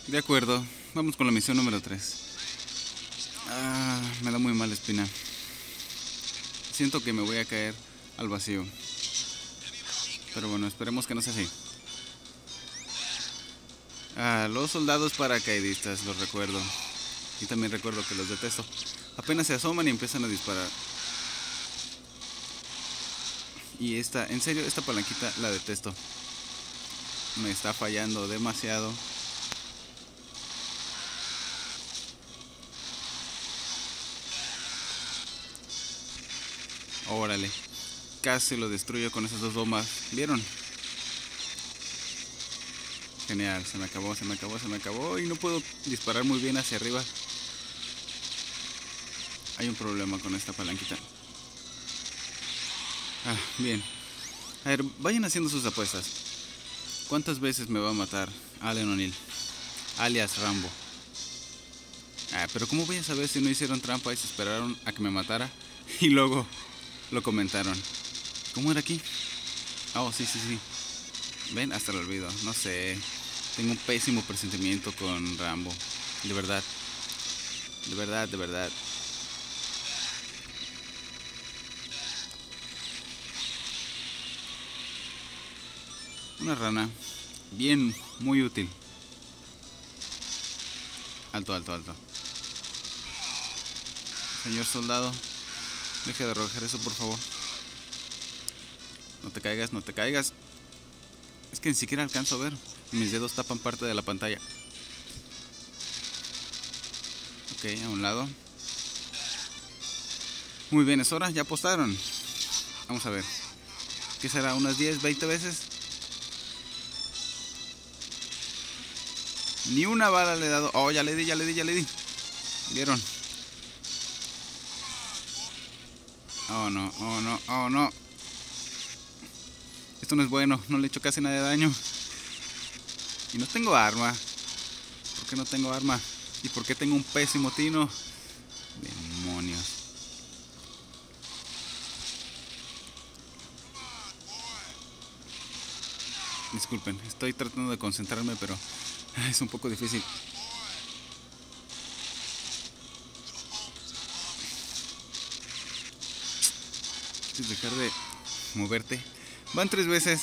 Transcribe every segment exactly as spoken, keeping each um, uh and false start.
De acuerdo, vamos con la misión número tres. Ah, me da muy mala espina. Siento que me voy a caer al vacío. Pero bueno, esperemos que no sea así. Ah, los soldados paracaidistas, los recuerdo. Y también recuerdo que los detesto. Apenas se asoman y empiezan a disparar. Y esta, en serio, esta palanquita la detesto. Me está fallando demasiado. Órale. Casi lo destruyo con esas dos bombas. ¿Vieron? Genial, se me acabó, se me acabó, se me acabó. Y no puedo disparar muy bien hacia arriba. Hay un problema con esta palanquita. Ah, bien. A ver, vayan haciendo sus apuestas. ¿Cuántas veces me va a matar Allen O'Neill, alias Rambo? Ah, pero ¿cómo voy a saber si no hicieron trampa y se esperaron a que me matara? Y luego lo comentaron. ¿Cómo era aquí? Oh, sí, sí, sí. Ven, hasta lo olvido. No sé. Tengo un pésimo presentimiento con Rambo. De verdad. De verdad, de verdad. Una rana. Bien, muy útil. Alto, alto, alto. Señor soldado, deje de arrojar eso, por favor. No te caigas, no te caigas. Es que ni siquiera alcanzo a ver. Mis dedos tapan parte de la pantalla. Ok, a un lado. Muy bien, es hora, ya apostaron. Vamos a ver. ¿Qué será? ¿Unas diez, veinte veces? Ni una bala le he dado. Oh, ya le di, ya le di, ya le di. ¿Vieron? Oh, no, oh, no, oh, no. Esto no es bueno, no le he hecho casi nada de daño. Y no tengo arma. ¿Por qué no tengo arma? ¿Y por qué tengo un pésimo tino? Demonios. Disculpen, estoy tratando de concentrarme, pero es un poco difícil. ¿Quieres dejar de moverte? Van tres veces.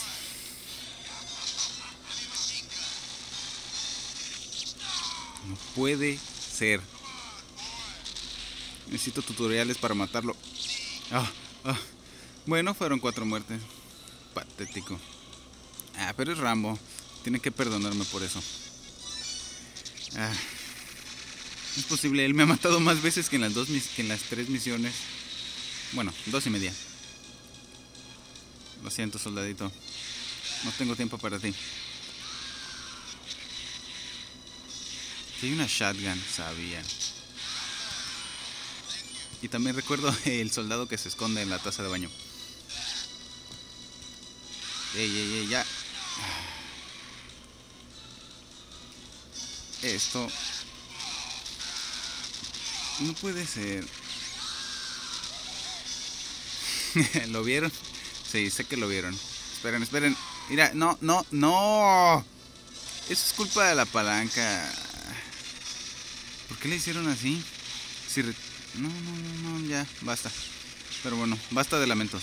No puede ser. Necesito tutoriales para matarlo. Ah, ah. Bueno, fueron cuatro muertes. Patético. Ah, pero es Rambo. Tiene que perdonarme por eso. Ah, es posible, él me ha matado más veces que en las dos que en las tres misiones. Bueno, dos y media. Lo siento, soldadito. No tengo tiempo para ti. Si hay una shotgun, sabía. Y también recuerdo el soldado que se esconde en la taza de baño. Ey, ey, ey, ya. Esto no puede ser. ¿Lo vieron? Sí, sé que lo vieron. Esperen, esperen. Mira, no, no, no. Eso es culpa de la palanca. ¿Por qué le hicieron así? Si re... No, no, no, no, ya, basta. Pero bueno, basta de lamentos.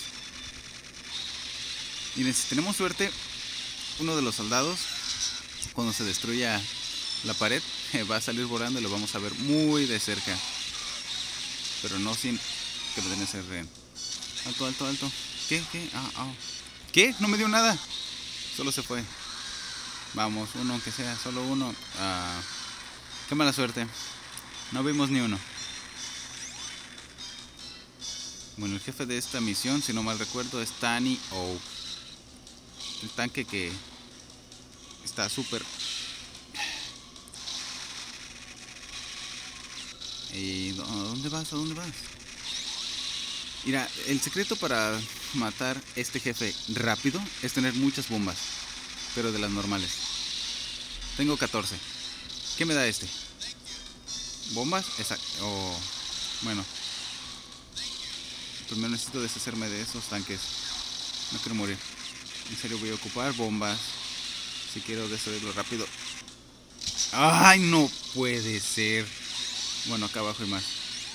Miren, si tenemos suerte, uno de los soldados, cuando se destruya la pared, va a salir volando y lo vamos a ver muy de cerca. Pero no sin que me den ese rehén. Alto, alto, alto. ¿Qué? ¿Qué? Ah, ah. ¿Qué? No me dio nada. Solo se fue. Vamos, uno aunque sea, solo uno. Ah, qué mala suerte. No vimos ni uno. Bueno, el jefe de esta misión, si no mal recuerdo, es Tani O. El tanque que está súper... ¿Y a dónde vas? ¿A dónde vas? Mira, el secreto para matar este jefe rápido es tener muchas bombas, pero de las normales. Tengo catorce. ¿Qué me da este? ¿Bombas? Exacto. Oh, bueno. Primero necesito deshacerme de esos tanques. No quiero morir. En serio voy a ocupar bombas si quiero destruirlo rápido. Ay, no puede ser. Bueno, acá abajo hay más.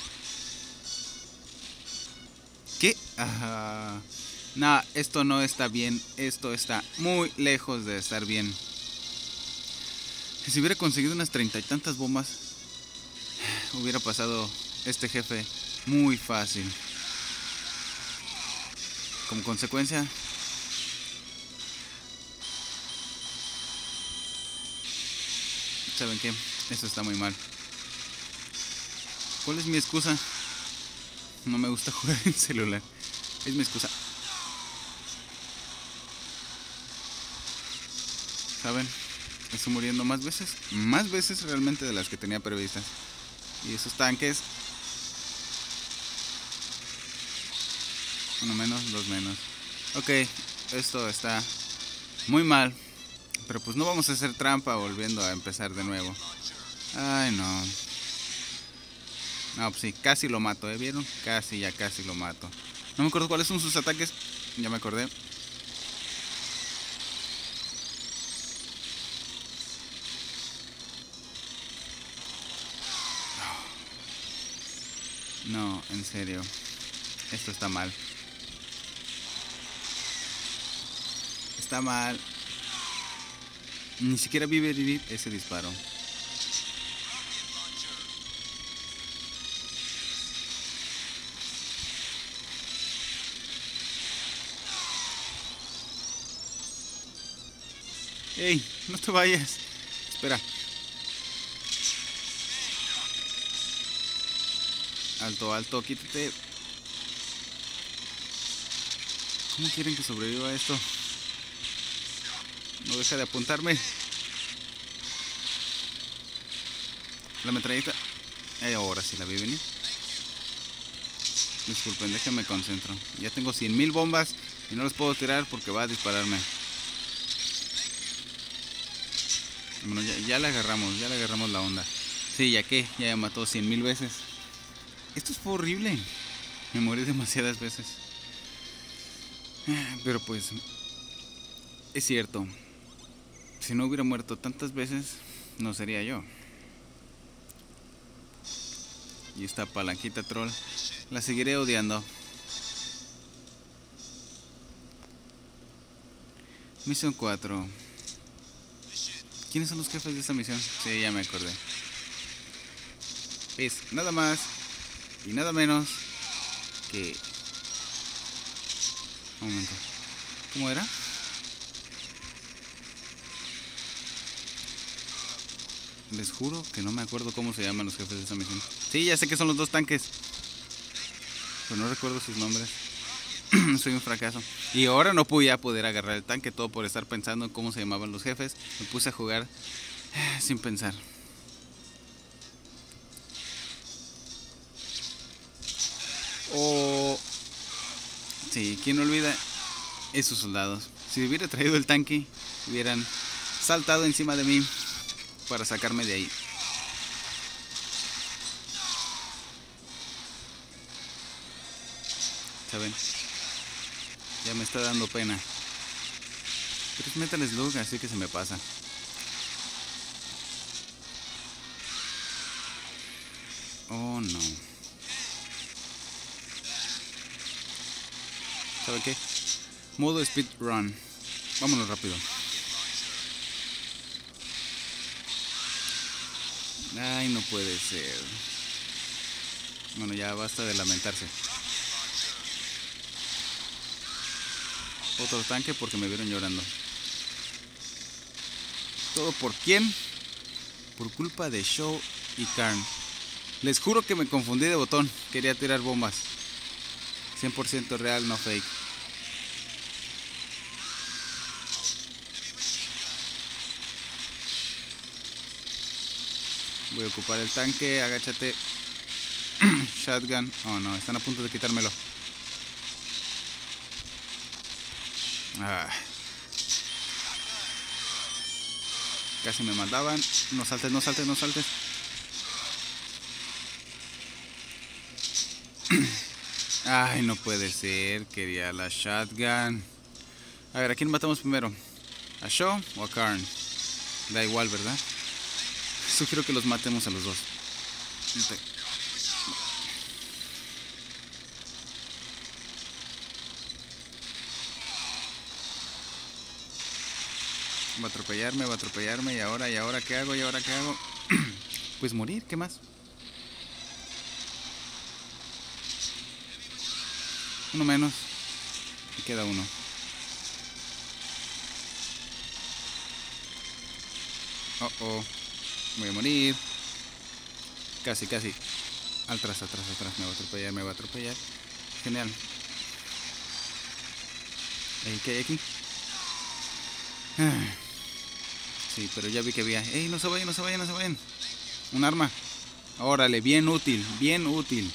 ¿Qué? Ah, no, esto no está bien. Esto está muy lejos de estar bien. Si hubiera conseguido unas treinta y tantas bombas, hubiera pasado este jefe muy fácil. Como consecuencia, ¿saben qué? Esto está muy mal. ¿Cuál es mi excusa? No me gusta jugar en celular. Es mi excusa. ¿Saben? Estoy muriendo más veces. Más veces realmente de las que tenía previstas. Y esos tanques, uno menos, dos menos. Ok, esto está muy mal. Pero pues no vamos a hacer trampa volviendo a empezar de nuevo. Ay, no. No, pues sí, casi lo mato, ¿eh? ¿Vieron? Casi, ya casi lo mato. No me acuerdo cuáles son sus ataques. Ya me acordé. No, en serio. Esto está mal. Está mal. Ni siquiera vi venir ese disparo. ¡Ey! No te vayas. Espera. Alto, alto, quítate. ¿Cómo quieren que sobreviva a esto? No deja de apuntarme. La metralleta. Eh, ahora sí la vi venir. Disculpen, déjenme concentro. Ya tengo cien mil bombas y no las puedo tirar porque va a dispararme. Bueno, ya, ya le agarramos, ya le agarramos la onda. Sí, ya que, ya me mató cien mil veces. Esto fue horrible. Me morí demasiadas veces. Pero pues, es cierto. Si no hubiera muerto tantas veces, no sería yo. Y esta palanquita troll la seguiré odiando. Misión cuatro. ¿Quiénes son los jefes de esta misión? Sí, ya me acordé. Es nada más y nada menos que... Un momento. ¿Cómo era? Les juro que no me acuerdo cómo se llaman los jefes de esta misión. Sí, ya sé que son los dos tanques, pero no recuerdo sus nombres. Soy un fracaso. Y ahora no pude ya poder agarrar el tanque, todo por estar pensando en cómo se llamaban los jefes. Me puse a jugar sin pensar. Oh, sí, ¿quién olvida esos soldados? Si hubiera traído el tanque, hubieran saltado encima de mí para sacarme de ahí. ¿Saben? Ya me está dando pena. Pero es Metal Slug, así que se me pasa. Oh, no. ¿Sabe qué? Modo speedrun. Vámonos rápido. Ay, no puede ser. Bueno, ya basta de lamentarse. Otro tanque porque me vieron llorando. ¿Todo por quién? Por culpa de Shaw y Karn. Les juro que me confundí de botón. Quería tirar bombas. cien por ciento real, no fake. Voy a ocupar el tanque. Agáchate. Shotgun. Oh no, están a punto de quitármelo. Ah. Casi me mandaban. No saltes, no saltes, no saltes. Ay, no puede ser. Quería la shotgun. A ver, ¿a quién matamos primero? ¿A Shaw o a Karn? Da igual, ¿verdad? sugiero que los matemos a los dos. Va a atropellarme, va a atropellarme. Y ahora, y ahora, ¿qué hago? ¿Y ahora qué hago? Pues morir, ¿qué más? Uno menos. Y queda uno. Oh, oh. Voy a morir. Casi, casi. Atrás, atrás, atrás. Me va a atropellar, me va a atropellar. Genial. ¿Qué hay aquí? Sí, pero ya vi que había. ¡Ey, no se vayan, no se vayan, no se vayan! Un arma. Órale, bien útil, bien útil.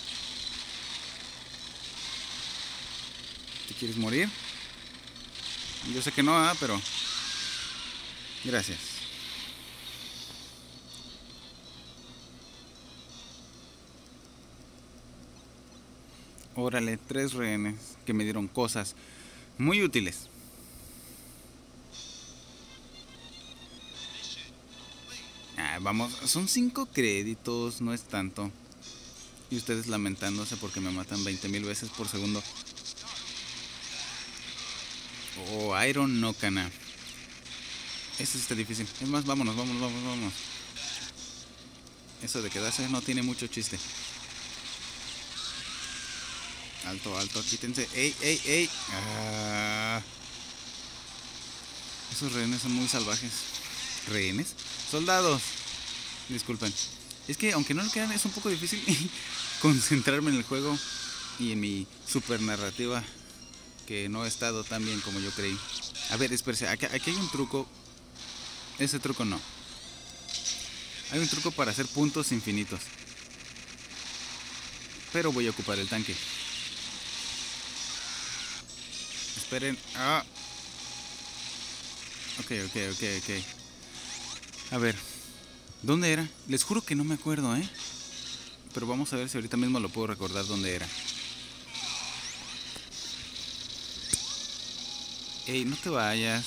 ¿Te quieres morir? Yo sé que no, ¿eh? Pero... gracias. Órale, tres rehenes que me dieron cosas muy útiles. Ah, vamos, son cinco créditos, no es tanto. Y ustedes lamentándose porque me matan veinte mil veces por segundo. Oh, Iron no cana. Eso está difícil. Es más, vámonos, vámonos, vámonos, vámonos. Eso de quedarse no tiene mucho chiste. Alto, alto, quítense. ¡Ey, ey, ey! Ah. Esos rehenes son muy salvajes. ¿Rehenes? ¡Soldados! Disculpen. Es que aunque no lo crean, es un poco difícil concentrarme en el juego y en mi super narrativa, que no ha estado tan bien como yo creí. A ver, espérese, aquí, aquí hay un truco. Ese truco no. Hay un truco para hacer puntos infinitos. Pero voy a ocupar el tanque. Esperen. Ah. Ok, ok, ok, ok. A ver. ¿Dónde era? Les juro que no me acuerdo, ¿eh? Pero vamos a ver si ahorita mismo lo puedo recordar dónde era. Ey, no te vayas.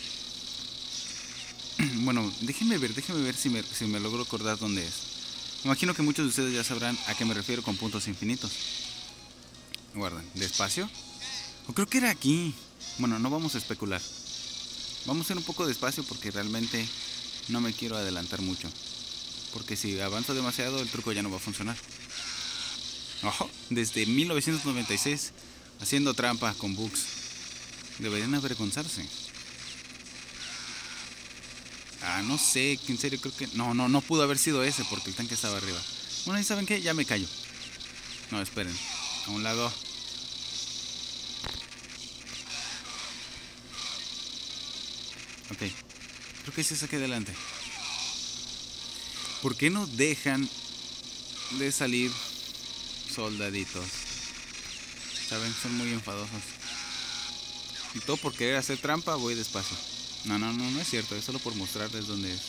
Bueno, déjenme ver, déjenme ver si me, si me logro acordar dónde es. Me imagino que muchos de ustedes ya sabrán a qué me refiero con puntos infinitos. Guarden, despacio. O creo que era aquí. Bueno, no vamos a especular. Vamos a ir un poco despacio porque realmente no me quiero adelantar mucho. Porque si avanzo demasiado el truco ya no va a funcionar. Ojo, desde mil novecientos noventa y seis haciendo trampa con bugs. Deberían avergonzarse. Ah, no sé, en serio creo que... No, no, no pudo haber sido ese porque el tanque estaba arriba. Bueno, ¿y saben qué? Ya me callo. No, esperen. A un lado. Ok. Creo que se saque adelante. ¿Por qué no dejan de salir soldaditos? Saben, son muy enfadosos. Y todo por querer hacer trampa voy despacio. No, no, no, no es cierto. Es solo por mostrarles dónde es.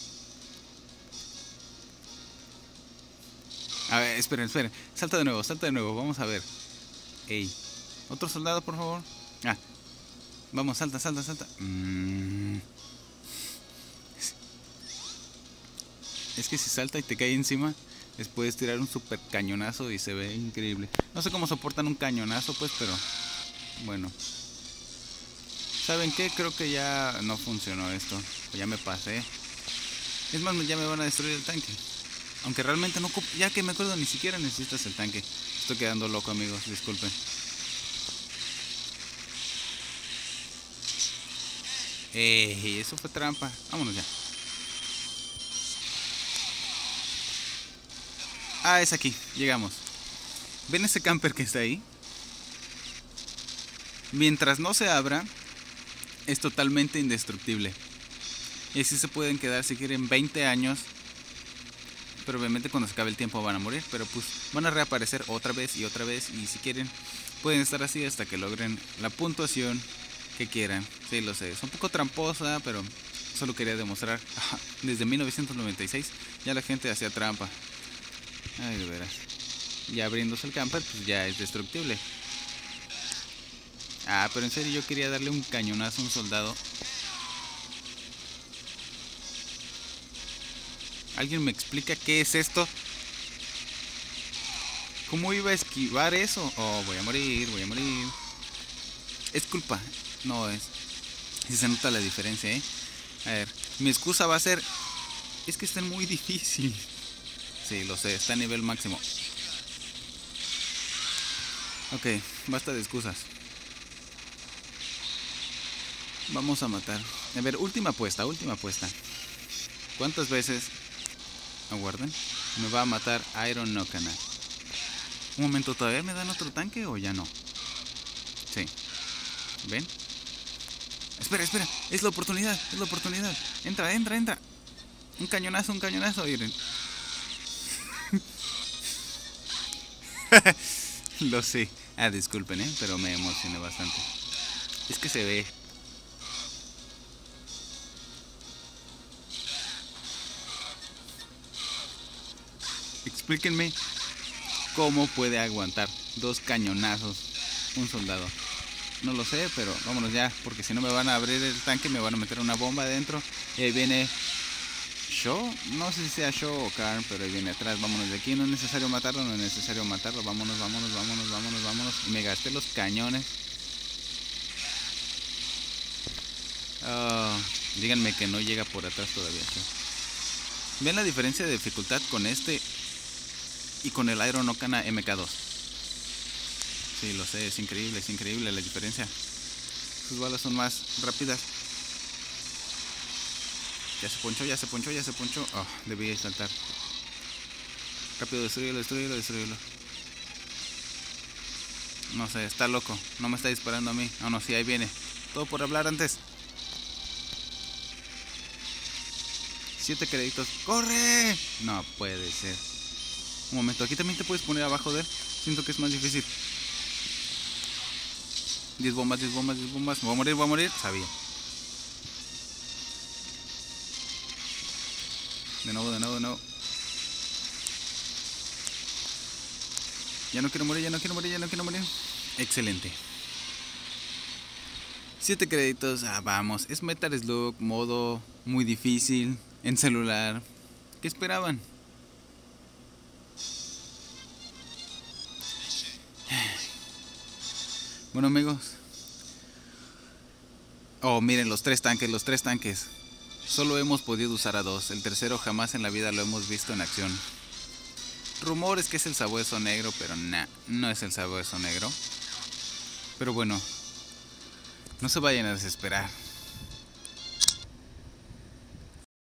A ver, esperen, esperen. Salta de nuevo, salta de nuevo. Vamos a ver. Ey. Otro soldado, por favor. Ah. Vamos, salta, salta, salta. Mm. Es que si salta y te cae encima, les puedes tirar un super cañonazo y se ve increíble. No sé cómo soportan un cañonazo, pues, pero... bueno. ¿Saben qué? Creo que ya no funcionó esto. Ya me pasé. Es más, ya me van a destruir el tanque. Aunque realmente no... ya que me acuerdo, ni siquiera necesitas el tanque. Estoy quedando loco, amigos. Disculpen. Ey, eso fue trampa. Vámonos ya. Ah, es aquí. Llegamos. ¿Ven ese camper que está ahí? Mientras no se abra, es totalmente indestructible. Y así se pueden quedar si quieren veinte años. Pero obviamente cuando se acabe el tiempo van a morir. Pero pues van a reaparecer otra vez y otra vez. Y si quieren, pueden estar así hasta que logren la puntuación que quieran. Sí, lo sé. Es un poco tramposa, pero solo quería demostrar. Desde mil novecientos noventa y seis ya la gente hacía trampa. Ay, de veras. Y abriéndose el camper, pues ya es destructible. Ah, pero en serio yo quería darle un cañonazo a un soldado. ¿Alguien me explica qué es esto? ¿Cómo iba a esquivar eso? Oh, voy a morir, voy a morir. Es culpa. No es. Si se nota la diferencia, ¿eh? A ver, mi excusa va a ser... Es que está muy difícil. Sí, lo sé, está a nivel máximo. Ok, basta de excusas. Vamos a matar. A ver, última apuesta, última apuesta. ¿Cuántas veces... Aguarden. Me va a matar Iron Nokana? Un momento, ¿todavía me dan otro tanque o ya no? Sí. ¿Ven? Espera, espera. Es la oportunidad, es la oportunidad. Entra, entra, entra. Un cañonazo, un cañonazo, miren. Lo sé. Ah, disculpen, ¿eh? Pero me emocioné bastante. Es que se ve. Explíquenme cómo puede aguantar dos cañonazos un soldado. No lo sé, pero vámonos ya, porque si no me van a abrir el tanque, me van a meter una bomba adentro. Y ahí viene Shaw, no sé si sea Shaw o Karn, pero ahí viene atrás. Vámonos de aquí, no es necesario matarlo, no es necesario matarlo. Vámonos, vámonos, vámonos, vámonos, vámonos. Y me gasté los cañones. Oh, díganme que no llega por atrás todavía. ¿Sí? ¿Ven la diferencia de dificultad con este y con el Iron Nokana M K dos? Sí, lo sé, es increíble, es increíble la diferencia. Sus balas son más rápidas. Ya se ponchó, ya se ponchó, ya se ponchó. Oh, debí saltar. Rápido, destruyelo, destruyelo, destruyelo. No sé, está loco. No me está disparando a mí. No, no, sí, ahí viene. Todo por hablar antes. Siete créditos. ¡Corre! No puede ser. Un momento, aquí también te puedes poner abajo de él. Siento que es más difícil. diez bombas, diez bombas, diez bombas. Voy a morir, voy a morir. Sabía. De nuevo, de nuevo, de nuevo. Ya no quiero morir, ya no quiero morir, ya no quiero morir. Excelente. siete créditos. Ah, vamos. Es Metal Slug, modo muy difícil, en celular. ¿Qué esperaban? Bueno, amigos. Oh, miren, los tres tanques, los tres tanques. Solo hemos podido usar a dos. El tercero jamás en la vida lo hemos visto en acción. Rumores que es el sabueso negro, pero nah, no es el sabueso negro. Pero bueno, no se vayan a desesperar.